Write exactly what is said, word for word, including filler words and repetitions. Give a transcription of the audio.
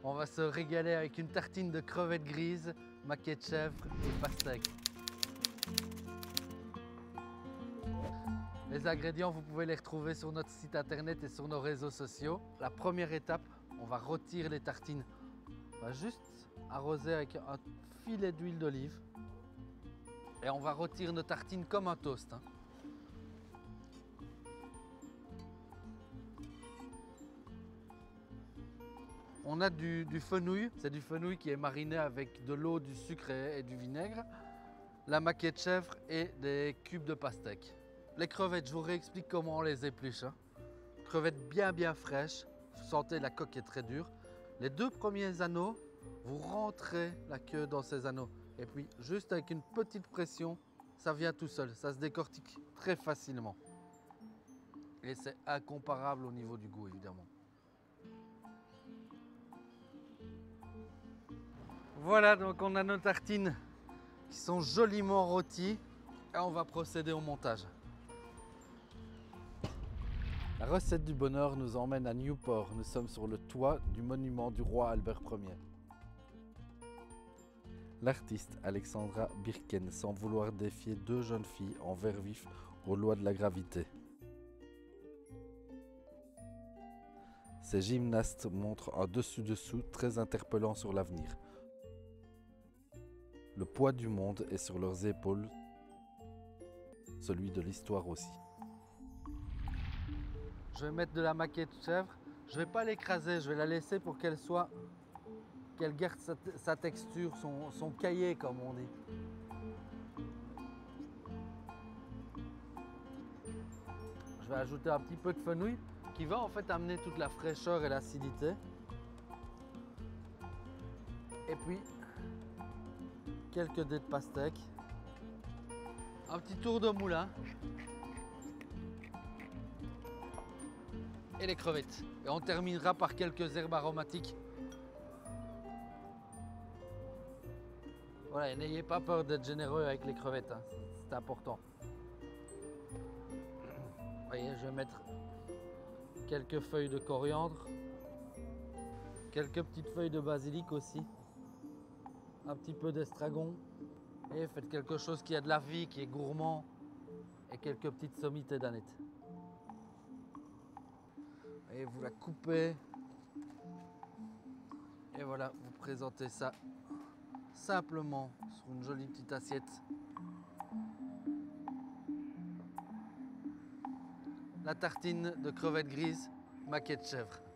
On va se régaler avec une tartine de crevettes grises, maquet de chèvre et pastèque. Les ingrédients, vous pouvez les retrouver sur notre site internet et sur nos réseaux sociaux. La première étape, on va rôtir les tartines. On va juste arroser avec un filet d'huile d'olive. Et on va rôtir nos tartines comme un toast. Hein. On a du, du fenouil, c'est du fenouil qui est mariné avec de l'eau, du sucre et, et du vinaigre, la maquet de chèvre et des cubes de pastèque. Les crevettes, je vous réexplique comment on les épluche. Hein. Crevettes bien bien fraîches, vous sentez la coque est très dure. Les deux premiers anneaux, vous rentrez la queue dans ces anneaux. Et puis juste avec une petite pression, ça vient tout seul, ça se décortique très facilement. Et c'est incomparable au niveau du goût évidemment. Voilà, donc on a nos tartines qui sont joliment rôties et on va procéder au montage. La recette du bonheur nous emmène à Newport. Nous sommes sur le toit du monument du roi Albert Ier. L'artiste Alexandra Birken semble vouloir défier deux jeunes filles en verre vif aux lois de la gravité. Ces gymnastes montrent un dessus-dessous très interpellant sur l'avenir. Le poids du monde est sur leurs épaules, celui de l'histoire aussi. Je vais mettre de la maquet de chèvre. Je ne vais pas l'écraser, je vais la laisser pour qu'elle soit, qu'elle garde sa, sa texture, son, son caillé comme on dit. Je vais ajouter un petit peu de fenouil qui va en fait amener toute la fraîcheur et l'acidité. Et puis quelques dés de pastèque, un petit tour de moulin et les crevettes. Et on terminera par quelques herbes aromatiques. Voilà, n'ayez pas peur d'être généreux avec les crevettes, hein. C'est important. Vous voyez, je vais mettre quelques feuilles de coriandre, quelques petites feuilles de basilic aussi. Un petit peu d'estragon et faites quelque chose qui a de la vie, qui est gourmand et quelques petites sommités d'aneth. Et vous la coupez et voilà, vous présentez ça simplement sur une jolie petite assiette. La tartine de crevettes grises, maquet de chèvre.